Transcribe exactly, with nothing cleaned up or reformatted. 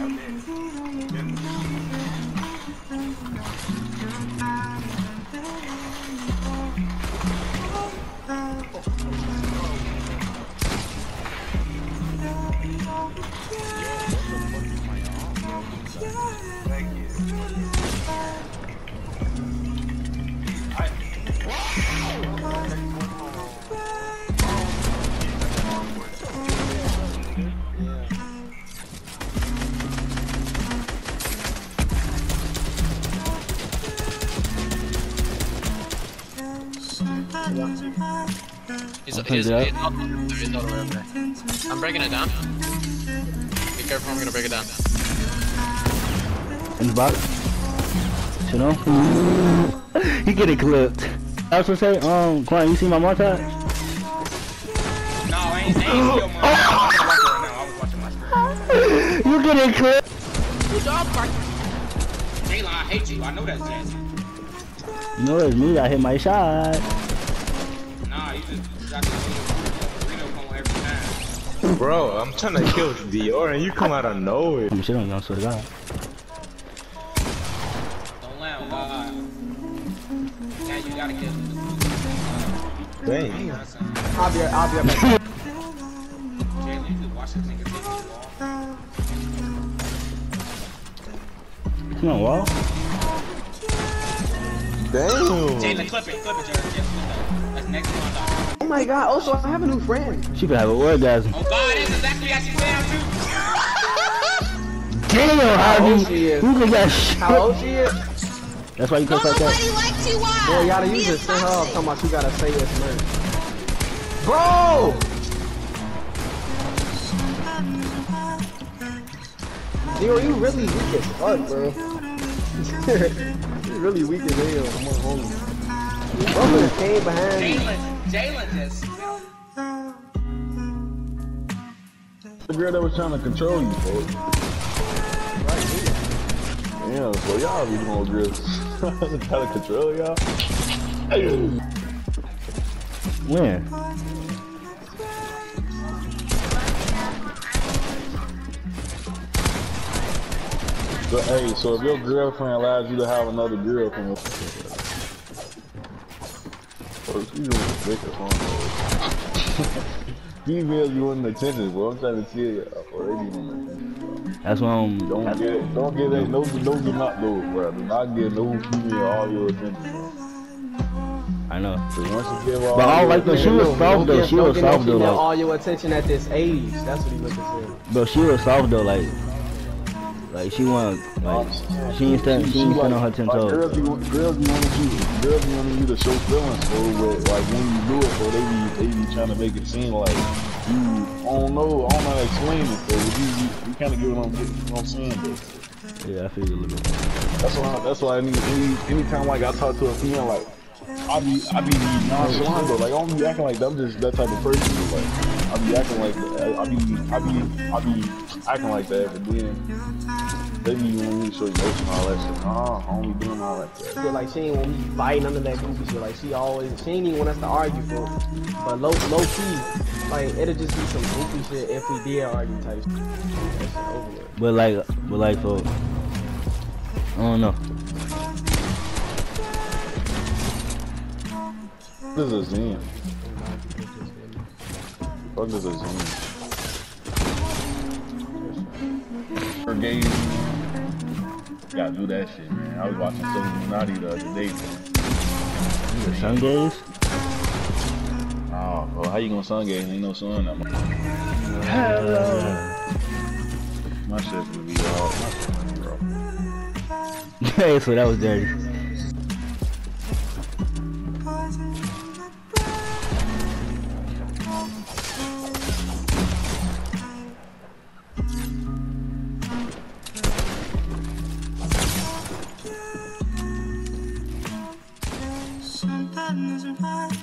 He's, he's, he's, he's not, he's not over there. I'm breaking it down. Be careful, I'm gonna break it down. In the box. You know? He getting clipped. I was gonna say, um, Quan, you see my montage? No, I ain't, I ain't feel my I was watching right now. I was watching my screen. You getting clipped? Good job, Parker. Jalen, I hate you. I know that's Jazzy. You know it's me, I hit my shot. Nah, you just you got this burrito phone every time. Bro, I'm trying to kill Dior and you come out of nowhere. You shit on you, I swear to God. Don't let him, God. Now you gotta kill him. Dang. I'll be, I'll be right back. Jalen, you just watch this nigga take the ball. You on wall? Damn. Jalen, clip it, clip it, Jared. Yes, that's next one, dog. Oh my God! Also, I have a new friend. She could have an orgasm. Oh God, that's exactly how she sounds too. Damn, How how old you, she is? you could get shit. How old she is? That's why you cuss like that. Nobody likes you, why? Boy, you gotta use it. Send her up. Talking about you gotta say it's merch. Bro! Zero, you really weak as fuck, bro. You really weak as hell. I'm on home. Bro, just came behind me. Jalen, Jalen just. The girl that was trying to control you, folks. Right here. Damn, so y'all be more girls trying to control y'all. When? So, hey, so if your girlfriend allows you to have another girlfriend, oh, she's doing the biggest one. Females be wanting attention, bro. I'm trying to tell you, bro. They be wanting attention. That's why I'm... Don't get it. Don't get it. No, don't get not those, bro. Do not get no female all your attention, bro. I know. So once you give all But I don't like that. She was soft though. She was soft though. Like, Like, all your attention at this age. That's what he looking for. but she was soft though. Like, like she want, like she ain't stand, she ain't stand on her ten Like, toes. girls be, girls be wanting you, girls be wanting you to show feelings, bro. But like when you do it, bro, they be, they be trying to make it seem like you, I don't know, I don't know how to explain it, bro. But you, you, you kind of get what I'm, you know what I'm saying, bro. Yeah, I feel you a little bit. That's why, that's why any, any, anytime like I talk to a female, like I be, I be nonchalant, bro. Like I don't be acting like that. I'm just that type of person. But, like I be acting like that. I be, I be, I be acting like that, but then they be wanting me to show emotion and all that shit. Nah, I don't be doing all that shit. Feel like she ain't want me fighting under that goofy shit. Like she always, she ain't even want us to argue, bro. But low, low key, like it'll just be some goofy shit if we did argue type shit. That shit over with. But like, but like for, I don't know. What is a zine? What is a zine? Her game. Gotta do that shit, man. I was watching some Illuminati the other day, man. The sun gaze. Oh, bro, how you gonna sun gaze? Ain't no sun. I'm Hello. My shit gonna be all my shit, bro. Hey, so that was dirty. Sometimes it's right.